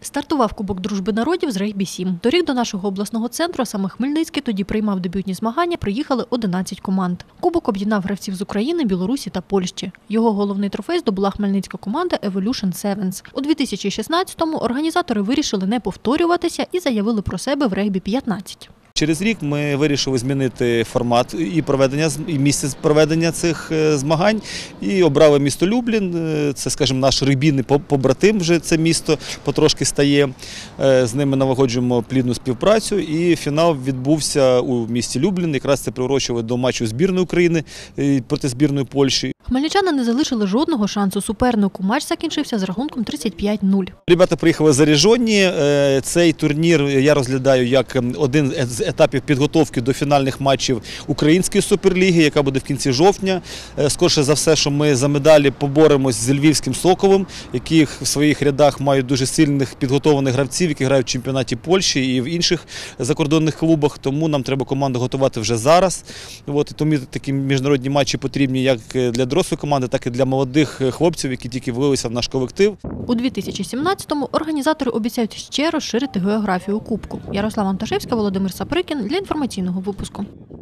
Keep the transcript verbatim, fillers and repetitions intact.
Стартував Кубок дружби народів з регбі сім. Торік до нашого обласного центру, а саме Хмельницький, тоді приймав дебютні змагання, приїхали одинадцять команд. Кубок об'єднав гравців з України, Білорусі та Польщі. Його головний трофей здобула хмельницька команда Evolution Sevens. У дві тисячі шістнадцятому організатори вирішили не повторюватися і заявили про себе в регбі п'ятнадцять. Через рік ми вирішили змінити формат і проведення, і місце проведення цих змагань. І обрали місто Люблін. Це, скажімо, наш регбійний побратим вже це місто потрошки стає. З ними налагоджуємо плідну співпрацю. І фінал відбувся у місті Люблін. Якраз це приурочили до матчу збірної України проти збірної Польщі. Хмельничани не залишили жодного шансу супернику. Матч закінчився з рахунком тридцять п'ять нуль. Ребята приїхали заряджені. Цей турнір я розглядаю як один з етапів підготовки до фінальних матчів Української суперліги, яка буде в кінці жовтня. Скорше за все, що ми за медалі поборемось з Львівським Соколом, які в своїх рядах мають дуже сильних підготовлених гравців, які грають в чемпіонаті Польщі і в інших закордонних клубах. Тому нам треба команду готувати вже зараз. От, і тому такі міжнародні матчі потрібні як для дорослої команди, так і для молодих хлопців, які тільки влилися в наш колектив. У дві тисячі сімнадцятому організатори обіцяють ще розширити географію Кубку. Ярослава Анташевська, Володимир Саприкін для інформаційного випуску.